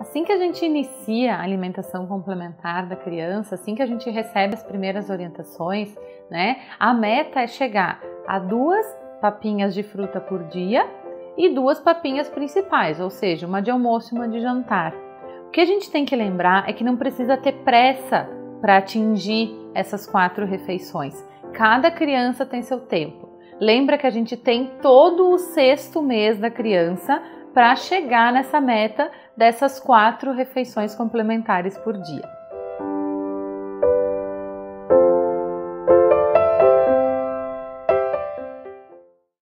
Assim que a gente inicia a alimentação complementar da criança, assim que a gente recebe as primeiras orientações, né, a meta é chegar a 2 papinhas de fruta por dia e 2 papinhas principais, ou seja, uma de almoço e uma de jantar. O que a gente tem que lembrar é que não precisa ter pressa para atingir essas 4 refeições. Cada criança tem seu tempo. Lembra que a gente tem todo o 6º mês da criança para chegar nessa meta dessas 4 refeições complementares por dia.